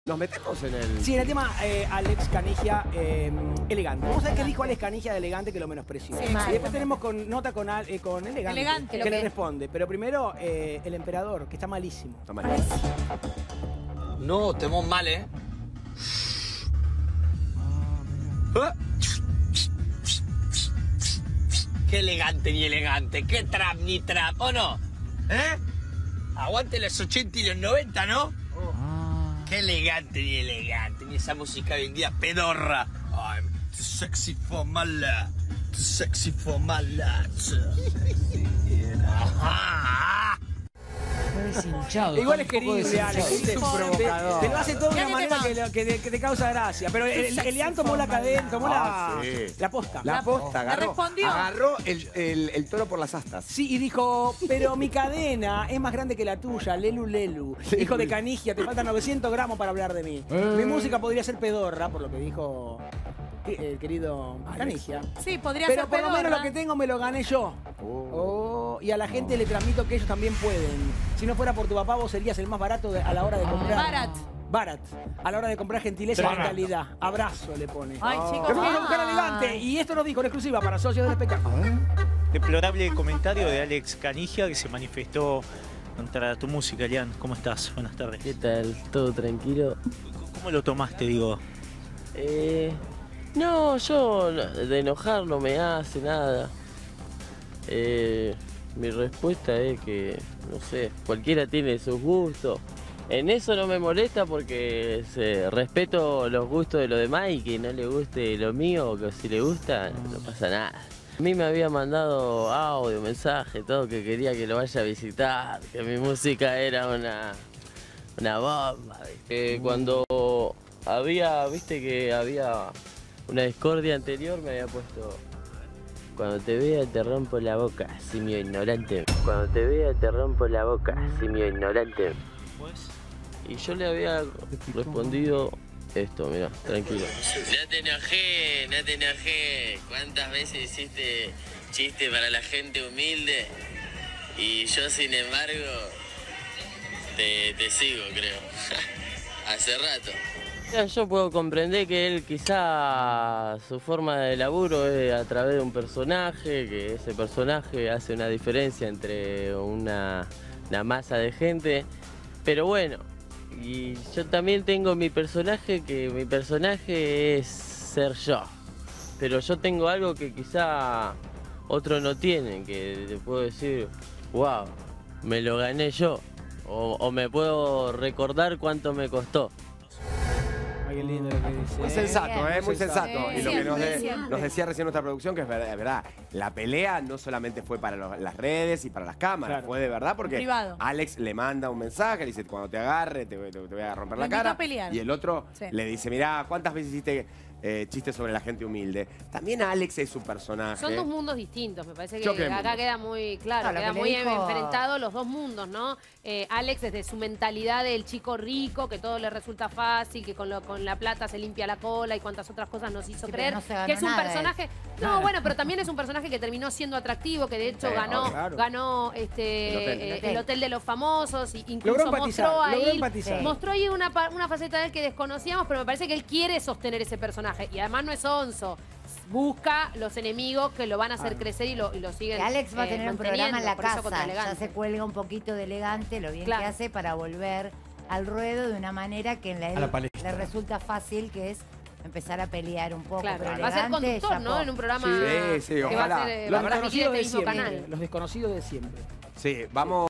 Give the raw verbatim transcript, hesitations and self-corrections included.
nos metemos en el... Sí, en el tema eh, Alex Canigia, eh, elegante. Vamos a ver qué dijo Alex Canigia de elegante que lo menospreció. Sí, y mal. después tenemos con, nota con, al- eh, con elegante, Elegante, que lo le que- responde. Pero primero, eh, el emperador, que está malísimo. Está malísimo. No, estamos mal, ¿eh? Qué elegante ni elegante, qué trap ni trap, ¿o no? ¿Eh? Aguante los ochenta y los noventa, ¿no? Qué elegante ni elegante, ni esa música vendida pedorra. I'm too sexy for my love, too sexy for my love. Ajá. Es hinchado. Igual es está un poco querible, Alex. deshinchado. ¿viste? Es un Te, provocador. te lo hace todo de Ya una que manera te que, lo- que te, que te causa gracia. Pero el- Elian tomó la cadena, tomó Ah, la, sí. la posta. La La- posta, ¿le agarró. respondió? Agarró el, el, el toro por las astas. Sí, y dijo, pero mi cadena es más grande que la tuya, Lelu Lelu. Hijo de Canigia, te faltan novecientos gramos para hablar de mí. Eh. Mi música podría ser pedorra, por lo que dijo el querido Canigia. Sí, podría Pero ser por lo menos pedorra. lo que tengo me lo gané yo. Oh. Oh, y a la gente le transmito que ellos también pueden. Si no fuera por tu papá, vos serías el más barato de- a la hora de comprar. Barat. Barat. A la hora de comprar gentileza y calidad. Abrazo le pone. Ay, chicos. Te vamos a buscar ah. elegante. Y esto nos dijo en exclusiva para socios del espectáculo. Deplorable comentario de Alex Canigia que se manifestó contra tu música, Elian. ¿Cómo estás? Buenas tardes. ¿Qué tal? ¿Todo tranquilo? ¿Cómo lo tomaste, digo? Eh, no, yo no- de enojar no me hace nada. Eh, mi respuesta es que, no sé, cualquiera tiene sus gustos. En eso no me molesta porque se- respeto los gustos de los demás y que no le guste lo mío o que si le gusta, no pasa nada. A mí me había mandado audio, mensaje, todo, que quería que lo vaya a visitar, que mi música era una, una bomba. ¿viste? Eh, cuando había, viste que había una discordia anterior, me había puesto... Cuando te vea te rompo la boca, simio ignorante. Cuando te vea te rompo la boca, simio ignorante. Pues, Y yo le había respondido esto, mira, tranquilo. No te enojé, no te enojé. ¿Cuántas veces hiciste chiste para la gente humilde? Y yo, sin embargo, te, te sigo, creo. Hace rato. Yo puedo comprender que él quizá su forma de laburo es a través de un personaje, que ese personaje hace una diferencia entre una, una masa de gente, pero bueno, y yo también tengo mi personaje, que mi personaje es ser yo, pero yo tengo algo que quizá otros no tienen, que te puedo decir, wow, me lo gané yo, o, o me puedo recordar cuánto me costó. Ay, qué lindo lo que dice. Muy sensato, ¿eh? Muy sensato. Sí, Y lo que nos, de- siempre, siempre. nos decía recién nuestra producción, que es verdad, es verdad, la pelea no solamente fue para los- las redes y para las cámaras, Claro. fue de verdad porque Privado. Alex le manda un mensaje, le dice, cuando te agarre te, voy- te voy a romper Lo la invitó cara. a pelear. Y el otro Sí. le dice, mirá, ¿cuántas veces hiciste eh, chistes sobre la gente humilde? También Alex es su personaje. Son dos mundos distintos, me parece que Yo creo acá mundo. queda muy claro, No, lo queda que le muy dijo- enfrentado los dos mundos, ¿no? Eh, Alex desde su mentalidad del chico rico, que todo le resulta fácil, que con, lo, con la plata se limpia la cola y cuantas otras cosas nos hizo Sí, pero creer, no se ganó que es un nada personaje... No, bueno, pero también es un personaje que terminó siendo atractivo, que de hecho Sí, ganó, oh, claro. ganó este, El hotel. eh, El hotel. el hotel de los famosos, y incluso Logró empatizar, mostró logró ahí, empatizar. mostró ahí una, pa- una faceta de él que desconocíamos, pero me parece que él quiere sostener ese personaje, y además no es onzo. Busca los enemigos que lo van a hacer crecer y lo, y lo siguen Que Alex va a eh, tener un programa en la manteniendo, por eso contra casa, ya Elegante. se cuelga un poquito de elegante, lo bien Claro. que hace para volver al ruedo de una manera que en la, A la palestra. le resulta fácil, que es empezar a pelear un poco. Claro, pero va a ser Elegante, conductor, ¿no? chapó. En un programa Sí, sí, que va ojalá. a ser, eh, Los va a transmitir desconocidos de este mismo siempre. canal. Los desconocidos de siempre. Sí, vamos...